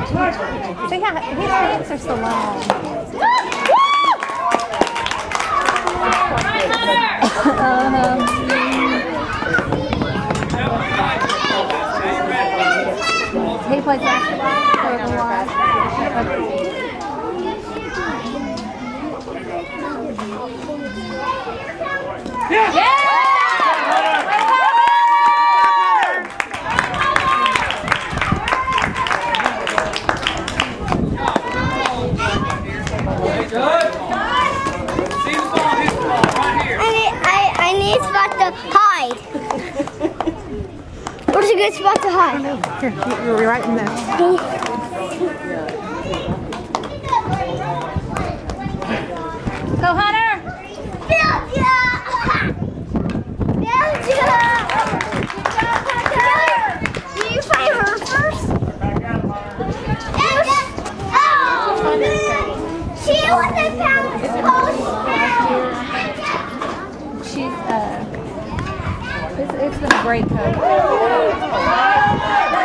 See how his pants are so long. He plays basketball. Yeah! I need a spot to hide. Where's a good spot to hide? Here, you're right in there. Go, Hunter! Do you find her first? She wasn't found She's, it's been a great coach.